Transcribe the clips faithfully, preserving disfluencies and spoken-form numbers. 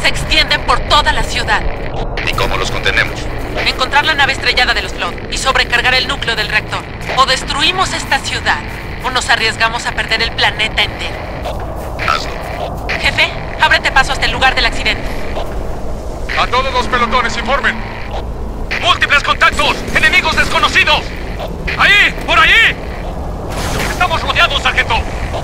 Se extienden por toda la ciudad. ¿Y cómo los contenemos? Encontrar la nave estrellada de los Flood y sobrecargar el núcleo del reactor. O destruimos esta ciudad, o nos arriesgamos a perder el planeta entero. Hazlo. Jefe, ábrete paso hasta el lugar del accidente. A todos los pelotones, informen. ¡Múltiples contactos! ¡Enemigos desconocidos! ¡Ahí! ¡Por ahí! ¡Estamos rodeados, sargento!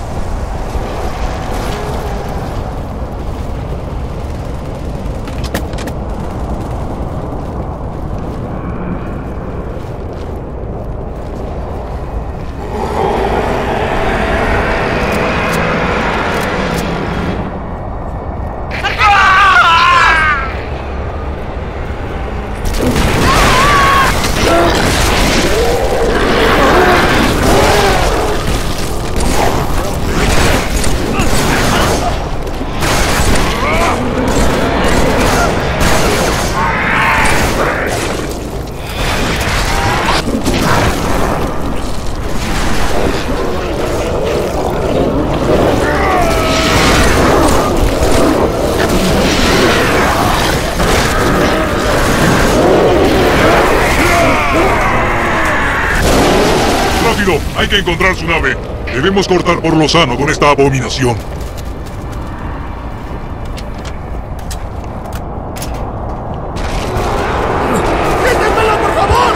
Hay que encontrar su nave. Debemos cortar por lo sano con esta abominación. ¡Déjenmela, por favor!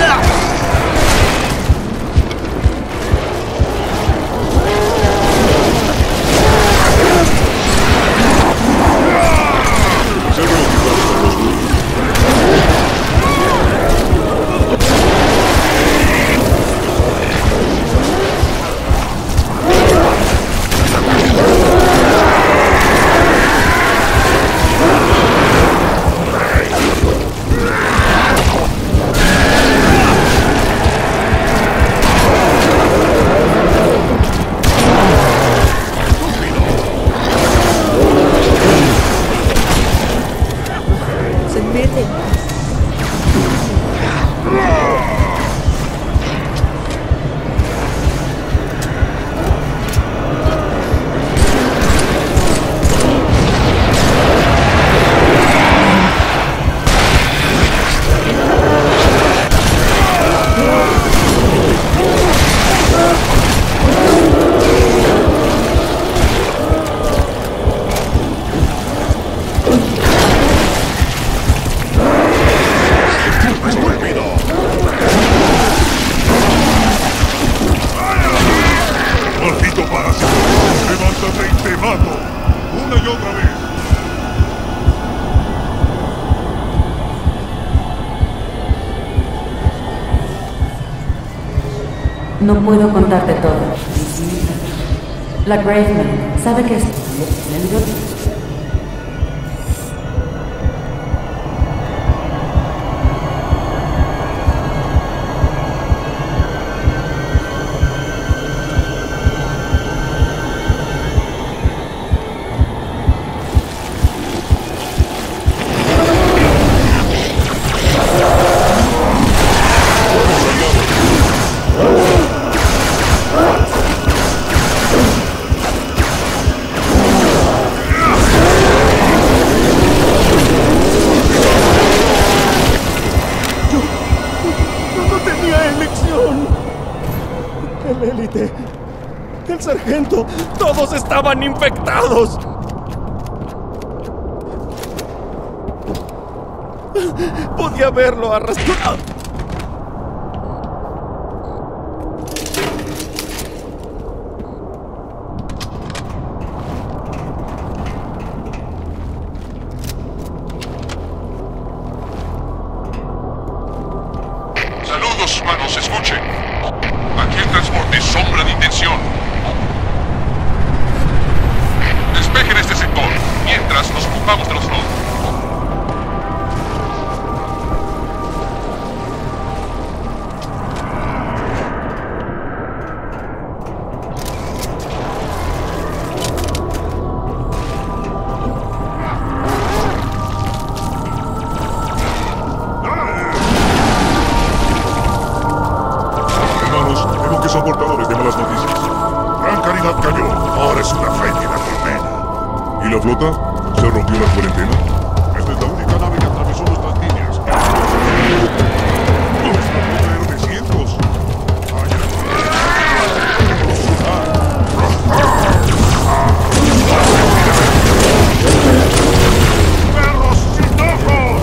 No puedo contarte todo. La Graveman sabe que es... ¡El sargento! ¡Todos estaban infectados! Podía verlo arrastrado. Saludos, humanos, escuchen. Aquí el transporte Sombra de Intención. Despejen este sector, mientras nos ocupamos de los Flood. Hermanos, vemos que son portadores de malas noticias. Gran Caridad cayó, ahora es una fétida colmena. ¿Y la flota? Se se rompió la cuarentena? Esta es la única nave que atravesó nuestras líneas. ¡No está poder de cientos! ¡Perros sin ojos!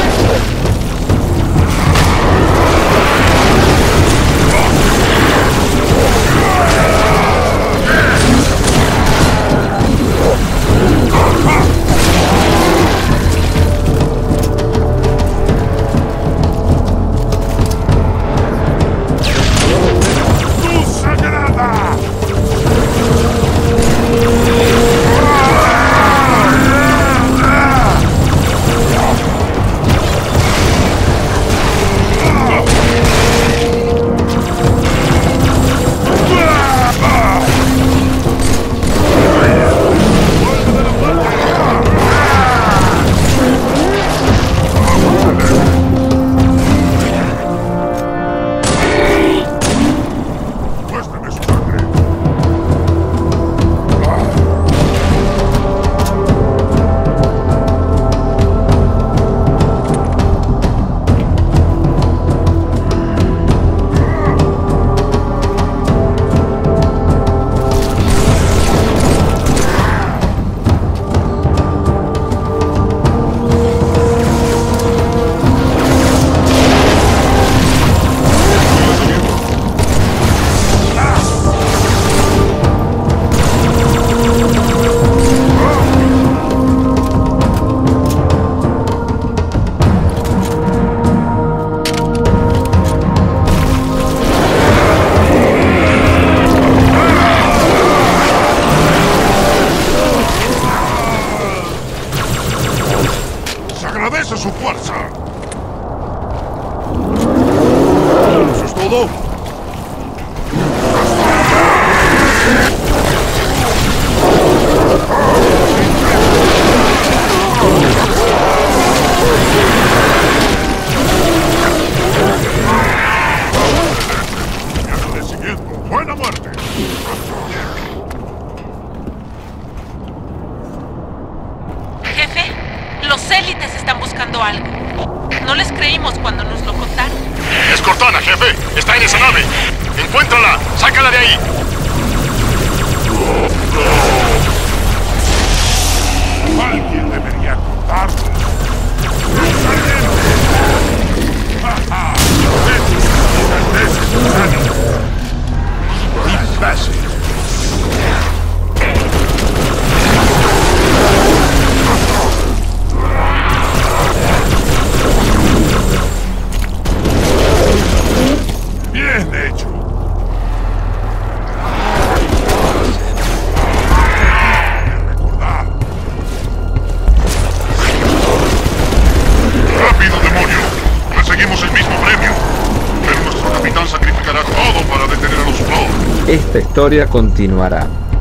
¡Agradece su fuerza! ¿Eso es todo? Mi agradecimiento. ¡Buena muerte! Jefe, los élites están buscando algo. No les creímos cuando nos lo contaron. Es Cortana, jefe. Está en esa nave. Encuéntrala. Sácala de ahí. Alguien debería contarlo. ¡Imbécil! Bien hecho. Recordar. ¡Rápido, demonio! Perseguimos el mismo premio. Pero nuestro capitán sacrificará todo para detener a los Flood. Esta historia continuará.